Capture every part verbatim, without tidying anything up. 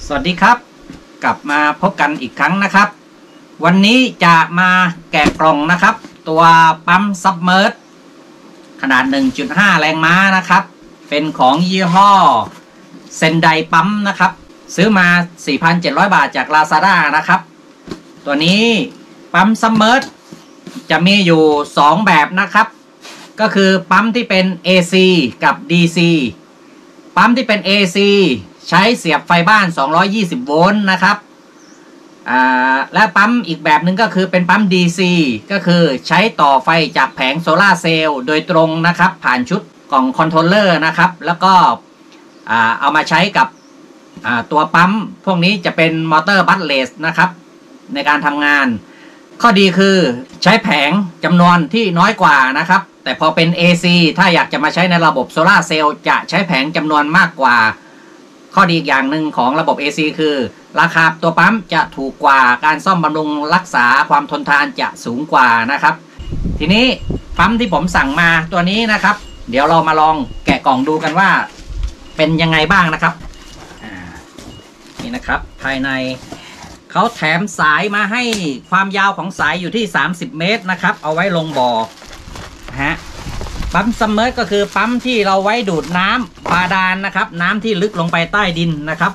สวัสดีครับกลับมาพบกันอีกครั้งนะครับวันนี้จะมาแกะกล่องนะครับตัวปั๊มซับเมอร์สขนาด หนึ่งจุดห้า แรงม้านะครับเป็นของยี่ห้อเซนไดปั๊มนะครับซื้อมา สี่พันเจ็ดร้อย บาทจาก Lazada นะครับตัวนี้ปั๊มซับเมอร์สจะมีอยู่สองแบบนะครับก็คือปั๊มที่เป็น เอ ซี กับ ดี ซี ปั๊มที่เป็น เอ ซี ใช้เสียบไฟบ้าน สองร้อยยี่สิบ โวลต์นะครับอ่าและปั๊มอีกแบบหนึ่งก็คือเป็นปั๊ม ดี ซี ก็คือใช้ต่อไฟจากแผงโซลาร์เซลล์โดยตรงนะครับผ่านชุดกล่องคอนโทรลเลอร์นะครับแล้วก็อ่าเอามาใช้กับอ่าตัวปั๊มพวกนี้จะเป็นมอเตอร์บัสเลสนะครับในการทำงานข้อดีคือใช้แผงจำนวนที่น้อยกว่านะครับแต่พอเป็น เอ ซี ถ้าอยากจะมาใช้ในระบบโซลาร์เซลล์จะใช้แผงจำนวนมากกว่าข้อดีอีกอย่างหนึ่งของระบบ เอ ซี คือราคาตัวปั๊มจะถูกกว่าการซ่อมบำรุงรักษาความทนทานจะสูงกว่านะครับทีนี้ปั๊มที่ผมสั่งมาตัวนี้นะครับเดี๋ยวเรามาลองแกะกล่องดูกันว่าเป็นยังไงบ้างนะครับนี่นะครับภายในเขาแถมสายมาให้ความยาวของสายอยู่ที่สามสิบเมตรนะครับเอาไว้ลงบ่อฮะปั๊มซับเมอร์สก็คือปั๊มที่เราไว้ดูดน้ำบาดาลนะครับน้ำที่ลึกลงไปใต้ดินนะครับ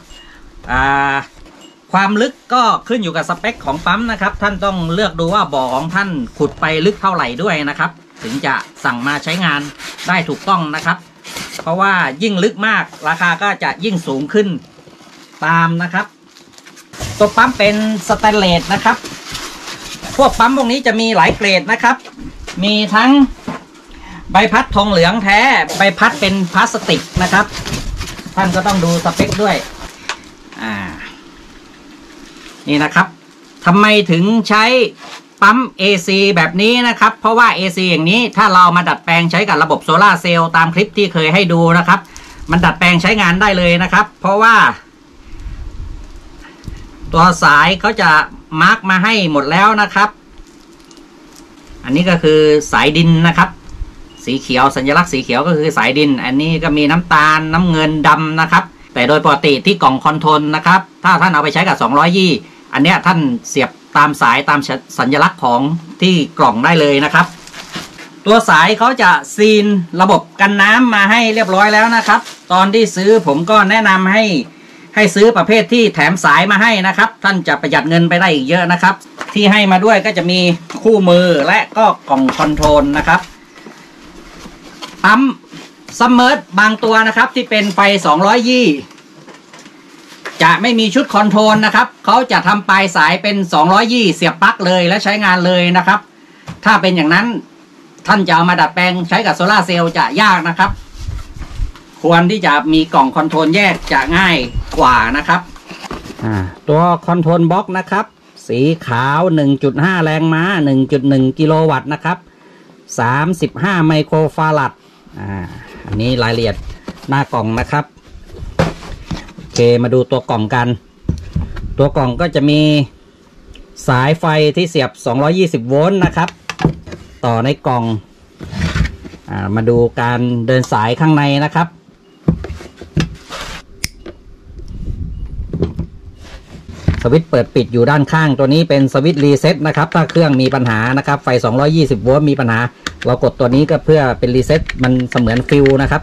ความลึกก็ขึ้นอยู่กับสเปคของปั๊มนะครับท่านต้องเลือกดูว่าบ่อของท่านขุดไปลึกเท่าไหร่ด้วยนะครับถึงจะสั่งมาใช้งานได้ถูกต้องนะครับเพราะว่ายิ่งลึกมากราคาก็จะยิ่งสูงขึ้นตามนะครับตัวปั๊มเป็นสแตนเลสนะครับพวกปั๊มพวกนี้จะมีหลายเกรดนะครับมีทั้งใบพัดทองเหลืองแท้ใบพัดเป็นพลาสติกนะครับท่านก็ต้องดูสเปคด้วยอ่านี่นะครับทำไมถึงใช้ปั๊ม เอ ซี แบบนี้นะครับเพราะว่า เอ ซี อย่างนี้ถ้าเรามาดัดแปลงใช้กับระบบโซลาร์เซลล์ตามคลิปที่เคยให้ดูนะครับมันดัดแปลงใช้งานได้เลยนะครับเพราะว่าตัวสายเขาจะมาร์กมาให้หมดแล้วนะครับอันนี้ก็คือสายดินนะครับสีเขียวสัญลักษณ์สีเขียวก็คือสายดินอันนี้ก็มีน้ำตาลน้ำเงินดำนะครับแต่โดยปกติที่กล่องคอนโทรลนะครับถ้าท่านเอาไปใช้กับสองร้อยยี่อันเนี้ยท่านเสียบตามสายตามสัญลักษณ์ของที่กล่องได้เลยนะครับตัวสายเขาจะซีนระบบกันน้ำมาให้เรียบร้อยแล้วนะครับตอนที่ซื้อผมก็แนะนำให้ให้ซื้อประเภทที่แถมสายมาให้นะครับท่านจะประหยัดเงินไปได้อีกเยอะนะครับที่ให้มาด้วยก็จะมีคู่มือและก็กล่องคอนโทรลนะครับปั๊มซับเมอร์สบางตัวนะครับที่เป็นไฟสองร้อยยี่จะไม่มีชุดคอนโทรลนะครับเขาจะทำปลายสายเป็นสองร้อยยี่เสียบปลั๊กเลยและใช้งานเลยนะครับถ้าเป็นอย่างนั้นท่านจะเอามาดัดแปลงใช้กับโซลาร์เซลล์จะยากนะครับควรที่จะมีกล่องคอนโทรลแยกจะง่ายกว่านะครับตัวคอนโทรลบล็อกนะครับสีขาว หนึ่งจุดห้า แรงม้า หนึ่งจุดหนึ่ง กิโลวัตต์นะครับสามสิบห้าไมโครฟาราดอ่าอันนี้รายละเอียดหน้ากล่องนะครับโอเคมาดูตัวกล่องกันตัวกล่องก็จะมีสายไฟที่เสียบสองร้อยยี่สิบโวลต์นะครับต่อในกล่องอ่ามาดูการเดินสายข้างในนะครับสวิตช์เปิดปิดอยู่ด้านข้างตัวนี้เป็นสวิตช์รีเซ็ตนะครับถ้าเครื่องมีปัญหานะครับไฟสองร้อยยี่สิบโวลต์มีปัญหาเรากดตัวนี้ก็เพื่อเป็นรีเซ็ตมันเสมือนฟิวนะครับ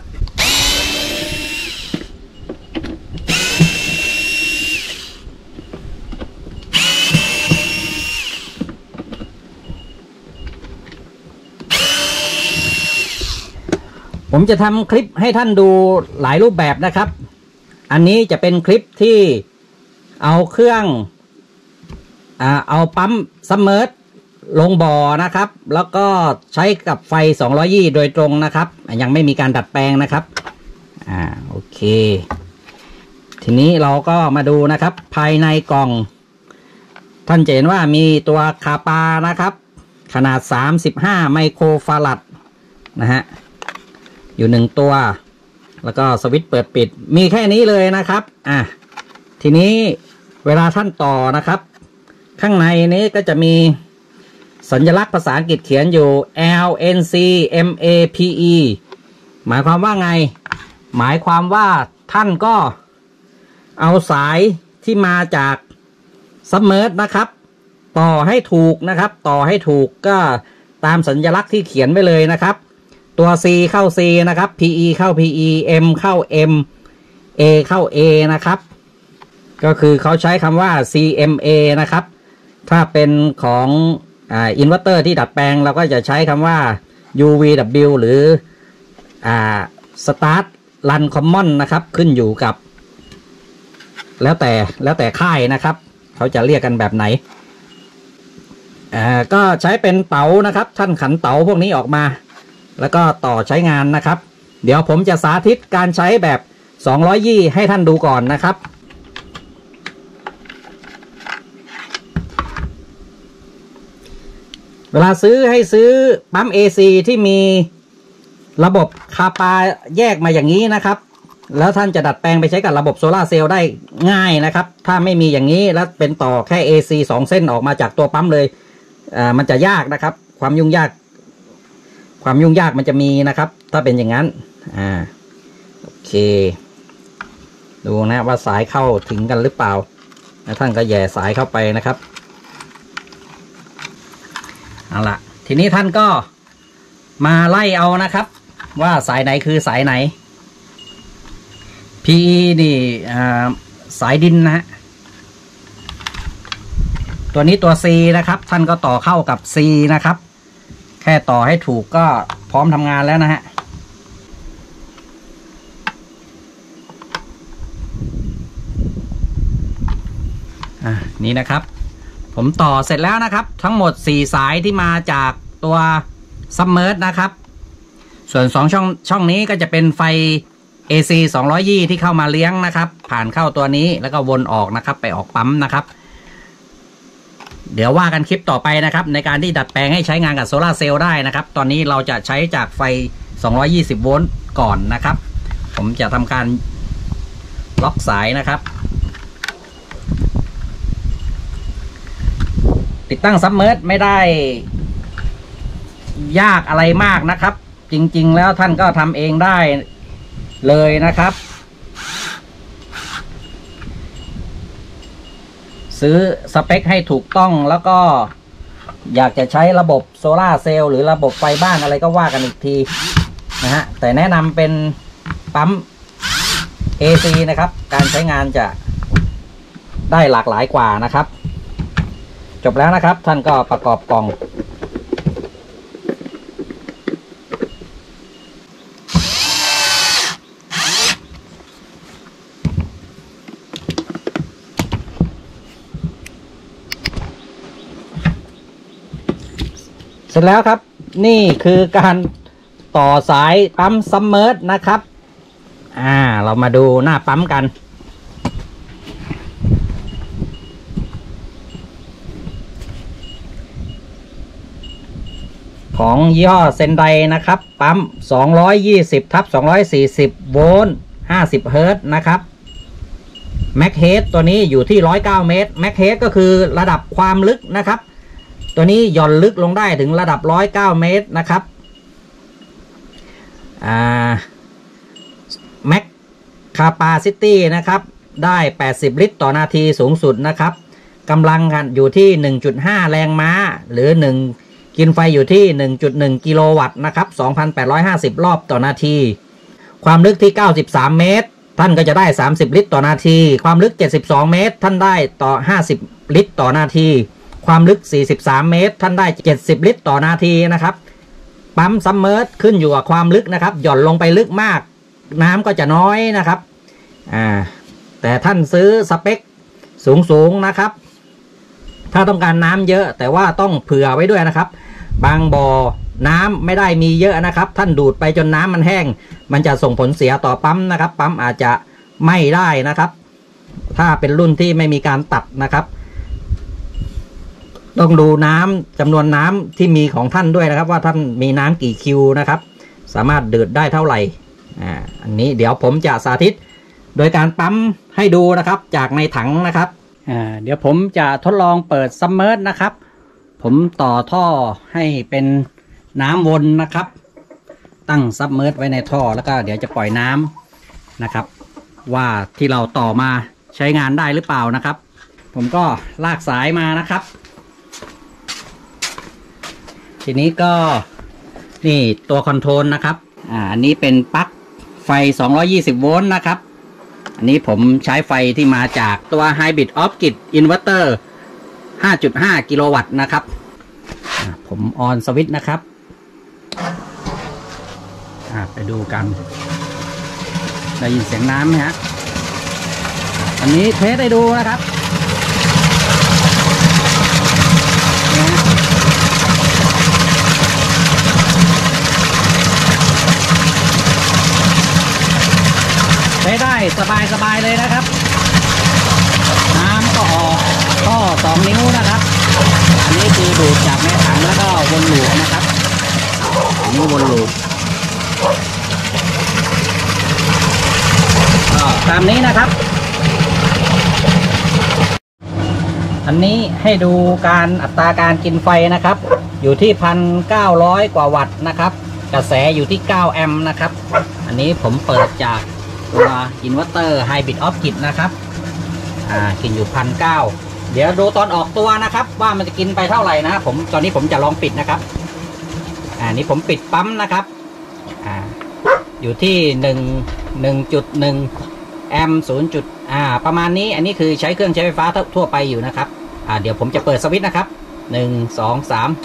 ผมจะทำคลิปให้ท่านดูหลายรูปแบบนะครับอันนี้จะเป็นคลิปที่เอาเครื่องอ่าเอาปั๊มซับเมอร์สลงบ่อนะครับแล้วก็ใช้กับไฟสองร้อยยี่โดยตรงนะครับยังไม่มีการดัดแปลงนะครับอ่าโอเคทีนี้เราก็มาดูนะครับภายในกล่องท่านจะเห็นว่ามีตัวคาปานะครับขนาดสามสิบห้าไมโครฟาราดนะฮะอยู่หนึ่งตัวแล้วก็สวิตช์เปิดปิดมีแค่นี้เลยนะครับอ่ะทีนี้เวลาท่านต่อนะครับข้างในนี้ก็จะมีสัญลักษณ์ภาษาอังกฤษเขียนอยู่ L N C M A P E หมายความว่าไงหมายความว่าท่านก็เอาสายที่มาจากซับเมอร์นะครับต่อให้ถูกนะครับต่อให้ถูกก็ตามสัญลักษณ์ที่เขียนไว้เลยนะครับตัว C เข้า C นะครับ พี อี เข้า พี อี M เข้า M A เข้า A นะครับก็คือเขาใช้คำว่า ซี เอ็ม เอ นะครับถ้าเป็นของอ่าอินเวอร์เตอร์ที่ดัดแปลงเราก็จะใช้คำว่า ยู วี ดับเบิลยู หรืออ่า Start Run Common นะครับขึ้นอยู่กับแล้วแต่แล้วแต่ค่ายนะครับเขาจะเรียกกันแบบไหนอ่าก็ใช้เป็นเต๋านะครับท่านขันเต๋าพวกนี้ออกมาแล้วก็ต่อใช้งานนะครับเดี๋ยวผมจะสาธิตการใช้แบบสองร้อยยี่ให้ท่านดูก่อนนะครับเวลาซื้อให้ซื้อปั๊ม เอ ซี ที่มีระบบคาปาแยกมาอย่างนี้นะครับแล้วท่านจะดัดแปลงไปใช้กับระบบโซลาร์เซลล์ได้ง่ายนะครับถ้าไม่มีอย่างนี้แล้วเป็นต่อแค่ เอ ซี สองเส้นออกมาจากตัวปั๊มเลยอ่ามันจะยากนะครับความยุ่งยากความยุ่งยากมันจะมีนะครับถ้าเป็นอย่างนั้นอ่าโอเคดูนะว่าสายเข้าถึงกันหรือเปล่าแล้วท่านก็แย่สายเข้าไปนะครับเอาล่ะทีนี้ท่านก็มาไล่เอานะครับว่าสายไหนคือสายไหน พี อี นี่สายดินนะฮะตัวนี้ตัว C นะครับท่านก็ต่อเข้ากับ C นะครับแค่ต่อให้ถูกก็พร้อมทำงานแล้วนะฮะอ่ะนี่นะครับผมต่อเสร็จแล้วนะครับทั้งหมดสี่สายที่มาจากตัวซับเมอร์นะครับส่วนสองช่องช่องนี้ก็จะเป็นไฟ เอ ซี สองร้อยยี่สิบที่เข้ามาเลี้ยงนะครับผ่านเข้าตัวนี้แล้วก็วนออกนะครับไปออกปั๊มนะครับเดี๋ยวว่ากันคลิปต่อไปนะครับในการที่ดัดแปลงให้ใช้งานกับโซลาร์เซลล์ได้นะครับตอนนี้เราจะใช้จากไฟสองร้อยยี่สิบโวลต์ก่อนนะครับผมจะทำการล็อกสายนะครับติดตั้งซับเมอร์ไม่ได้ยากอะไรมากนะครับจริงๆแล้วท่านก็ทำเองได้เลยนะครับซื้อสเปคให้ถูกต้องแล้วก็อยากจะใช้ระบบโซล่าเซลล์หรือระบบไฟบ้านอะไรก็ว่ากันอีกทีนะฮะแต่แนะนำเป็นปั๊ม เอ ซี นะครับการใช้งานจะได้หลากหลายกว่านะครับจบแล้วนะครับท่านก็ประกอบกล่องเสร็จแล้วครับนี่คือการต่อสายปั๊มซับเมอร์นะครับอ่าเรามาดูหน้าปั๊มกันของยี่ห้อเซนไดนะครับปั๊มสองร้อยยี่สิบทับสองร้อยสี่สิบโวลต์ห้าสิบเฮิร์ตซ์นะครับแม็กเฮดตัวนี้อยู่ที่หนึ่งร้อยเก้าเมตรแม็กเฮดก็คือระดับความลึกนะครับตัวนี้หย่อนลึกลงได้ถึงระดับหนึ่งร้อยเก้าเมตรนะครับอ่าแม็กคาปาซิตี้นะครับได้แปดสิบลิตรต่อนาทีสูงสุดนะครับกำลังอยู่ที่ หนึ่งจุดห้า แรงม้าหรือหนึ่งกินไฟอยู่ที่ หนึ่งจุดหนึ่ง กิโลวัตต์นะครับ สองพันแปดร้อยห้าสิบ รอบต่อนาทีความลึกที่เก้าสิบสามเมตรท่านก็จะได้สามสิบลิตรต่อนาทีความลึกเจ็ดสิบสองเมตรท่านได้ต่อห้าสิบลิตรต่อนาทีความลึกสี่สิบสามเมตรท่านได้เจ็ดสิบลิตรต่อนาทีนะครับปั๊มซับเมอร์ขึ้นอยู่กับความลึกนะครับหย่อนลงไปลึกมากน้ำก็จะน้อยนะครับอ่าแต่ท่านซื้อสเปคสูงๆนะครับถ้าต้องการน้ำเยอะแต่ว่าต้องเผื่อไว้ด้วยนะครับบางบ่อน้ำไม่ได้มีเยอะนะครับท่านดูดไปจนน้ำมันแห้งมันจะส่งผลเสียต่อปั๊มนะครับปั๊มอาจจะไหม้ได้นะครับถ้าเป็นรุ่นที่ไม่มีการตัดนะครับต้องดูน้ำจำนวนน้ำที่มีของท่านด้วยนะครับว่าท่านมีน้ำกี่คิวนะครับสามารถดื่มได้เท่าไหร่อ่าอันนี้เดี๋ยวผมจะสาธิตโดยการปั๊มให้ดูนะครับจากในถังนะครับอ่าเดี๋ยวผมจะทดลองเปิดซับเมอร์นะครับผมต่อท่อให้เป็นน้ำวนนะครับตั้งซับเมอร์ไว้ในท่อแล้วก็เดี๋ยวจะปล่อยน้ำนะครับว่าที่เราต่อมาใช้งานได้หรือเปล่านะครับ ผมก็ลากสายมานะครับทีนี้ก็นี่ตัวคอนโทรลนะครับอ่าอันนี้เป็นปลั๊กไฟสองร้อยยี่สิบโวลต์นะครับอันนี้ผมใช้ไฟที่มาจากตัว Hybrid Off-Grid Inverter ห้าจุดห้า กิโลวัตต์นะครับผมออนสวิตช์นะครับไปดูกันได้ยินเสียงน้ำไหมฮะอันนี้เทสให้ดูนะครับใช้ได้สบายๆเลยนะครับน้ำก็ออกก็สองนิ้วนะครับอันนี้คือดูดจากในถังแล้วก็วนลูปนะครับอันนี้วนลูปก็ตามนี้นะครับอันนี้ให้ดูการอัตราการกินไฟนะครับอยู่ที่ หนึ่งพันเก้าร้อย กว่าวัตต์นะครับกระแสอยู่ที่เก้าแอมป์นะครับอันนี้ผมเปิดจากตัวอินเวอร์เตอร์ Hybrid Off-Grid นะครับอ่ากินอยู่ หนึ่งพันเก้าร้อย เดี๋ยวดูตอนออกตัวนะครับว่ามันจะกินไปเท่าไหร่นะผมตอนนี้ผมจะลองปิดนะครับอ่านี้ผมปิดปั๊มนะครับอ่าอยู่ที่หนึ่ง หนึ่งจุดหนึ่ง แอมป์ศูนย์จุดอ่าประมาณนี้อันนี้คือใช้เครื่องใช้ไฟฟ้าทั่วไปอยู่นะครับอ่าเดี๋ยวผมจะเปิดสวิตช์นะครับหนึ่ง สอง สาม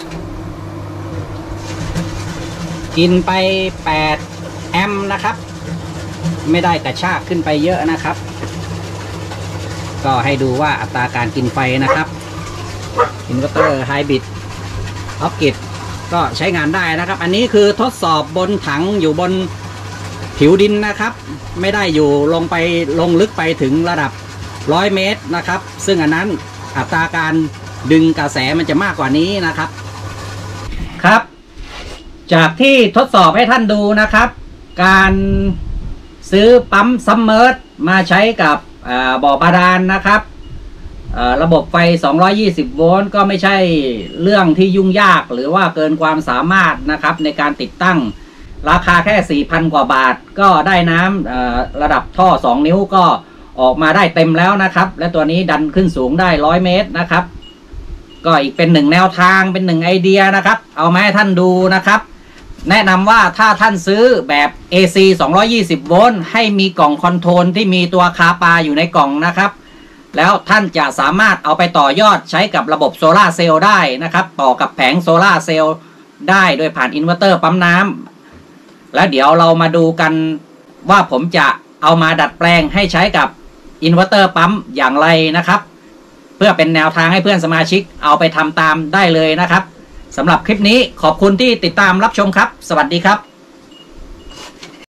กินไปแปดแอมป์นะครับไม่ได้กระชากขึ้นไปเยอะนะครับก็ให้ดูว่าอัตราการกินไฟนะครับอินเวอร์เตอร์ไฮบริดออฟกิดก็ใช้งานได้นะครับอันนี้คือทดสอบบนถังอยู่บนผิวดินนะครับไม่ได้อยู่ลงไปลงลึกไปถึงระดับร้อยเมตรนะครับซึ่งอันนั้นอัตราการดึงกระแสมันจะมากกว่านี้นะครับครับจากที่ทดสอบให้ท่านดูนะครับการซื้อปั๊มซัมเมอร์สมาใช้กับบ่อบาดาล นะครับระบบไฟสองร้อยยี่สิบโวลต์ก็ไม่ใช่เรื่องที่ยุ่งยากหรือว่าเกินความสามารถนะครับในการติดตั้งราคาแค่ สี่พัน กว่าบาทก็ได้น้ำระดับท่อสองนิ้วก็ออกมาได้เต็มแล้วนะครับและตัวนี้ดันขึ้นสูงได้หนึ่งร้อยเมตรนะครับก็อีกเป็นหนึ่งแนวทางเป็นหนึ่งไอเดียนะครับเอามาให้ท่านดูนะครับแนะนำว่าถ้าท่านซื้อแบบ เอ ซี สองร้อยยี่สิบโวลต์ให้มีกล่องคอนโทรลที่มีตัวคาปาอยู่ในกล่องนะครับแล้วท่านจะสามารถเอาไปต่อยอดใช้กับระบบโซล่าเซลล์ได้นะครับต่อกับแผงโซล่าเซลล์ได้โดยผ่านอินเวอร์เตอร์ปั๊มน้ำแล้วเดี๋ยวเรามาดูกันว่าผมจะเอามาดัดแปลงให้ใช้กับอินเวอร์เตอร์ปั๊มอย่างไรนะครับเพื่อเป็นแนวทางให้เพื่อนสมาชิกเอาไปทำตามได้เลยนะครับสำหรับคลิปนี้ขอบคุณที่ติดตามรับชมครับสวัสดีครับ